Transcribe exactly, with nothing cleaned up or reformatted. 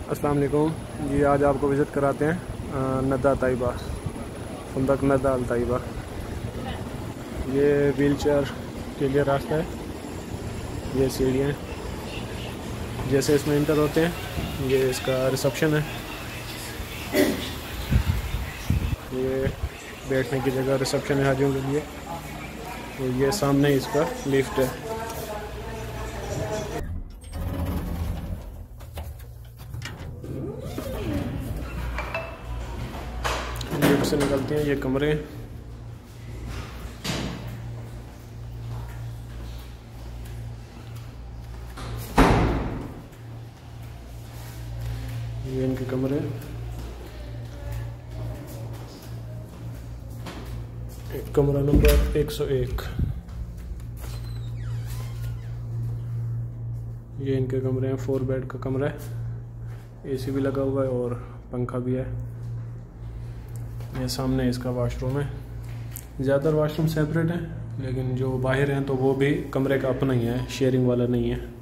अस्सलाम वालेकुम जी। आज आपको विज़िट कराते हैं नद्दा ताइबा, फंदक नद्दा अल ताइबा। ये व्हील चेयर के लिए रास्ता है, ये सीढ़ियाँ जैसे इसमें इंटर होते हैं। ये इसका रिसेप्शन है, ये बैठने की जगह रिसेप्शन है हाजियों के लिए। तो ये सामने इसका लिफ्ट है। लिफ्ट से निकलते हैं, ये कमरे हैं। ये इनके कमरे, कमरा नंबर एक सौ एक। ये इनके कमरे हैं, फोर बेड का कमरा है, एसी भी लगा हुआ है और पंखा भी है। ये सामने इसका वाशरूम है। ज़्यादातर वाशरूम सेपरेट है, लेकिन जो बाहर हैं तो वो भी कमरे का अपना ही है, शेयरिंग वाला नहीं है।